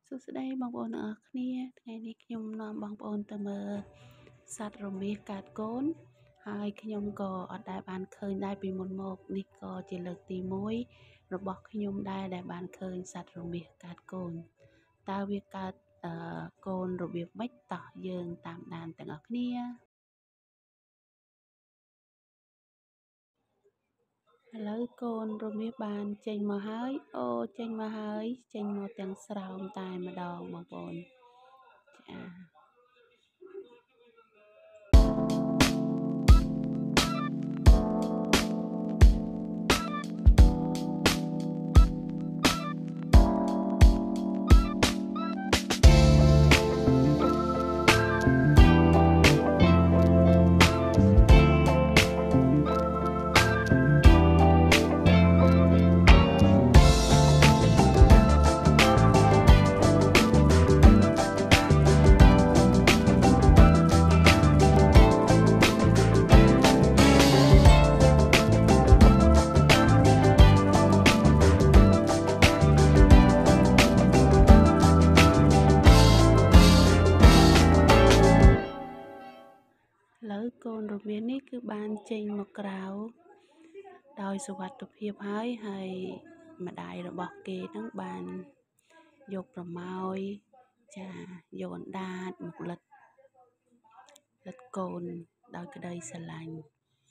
សួស្តីបងប្អូនទាំងអស់គ្នាថ្ងៃនេះខ្ញុំនាំបងប្អូនទៅមើលសត្វរមាសកាត់កូនហើយខ្ញុំក៏អត់ដែលបានឃើញដែរពីមុនមកនេះក៏ជាលើកទី1របស់ខ្ញុំដែរដែលបានឃើញសត្វរមាសកាត់កូនតើវាកាត់កូនរបៀបម៉េចតោះយើងតាមដានទាំងអស់គ្នាឥឡូវកូនរមាសបានចេញមកហើយអូចេញមកហើយចេញមកទាំងស្រោមតែម្ដងបងប្អូនចាឥឡូវកូនរមាសនេះគឺបានចេញមកក្រៅដោយសុវត្ថិភាពហើយម្ដាយរបស់គេនឹងបានយកប្រម៉ោយចាយកអណ្ដាតមកលិតកូនដោយក្តីស្រឡាញ់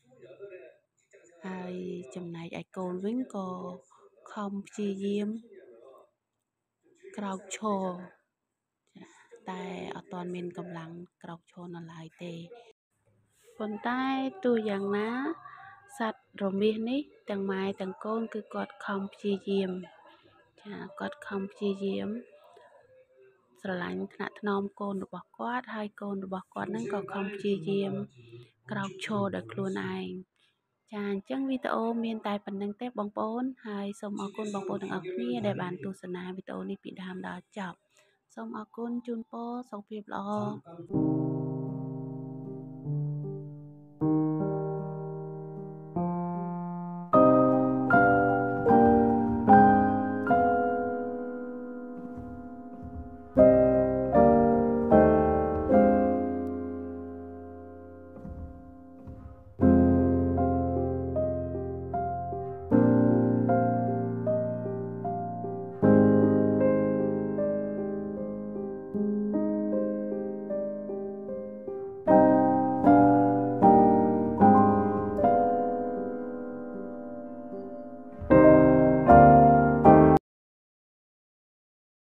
ហើយចំណែកឯកូនវិញក៏ខំព្យាយាមក្រោកឈរចាតែអត់ទាន់មានកម្លាំងក្រោកឈរនៅឡើយទេប៉ុន្តែទោះយ៉ាងណាសត្វរមាសនេះទាំងម៉ែទាំងកូនគឺគាត់ខំព្យាយាមចាគាត់ខំព្យាយាមស្រឡាញ់ថ្នាក់ថ្នមកូនរបស់គាត់ហើយកូនរបស់គាត់នឹងក៏ខំព្យាយាមក្រោកឈរដោយខ្លួនឯងចាអញ្ចឹងវីដេអូមានតែប៉ុណ្្នឹងទេបងប្អូនហើយសូមអរគុណបងប្អូនទាំងអស់គ្នាដែលបានទស្សនាវីដេអូនេះពីដើមដល់ចប់សូមអរគុណជូនពរសុខភាពល្អ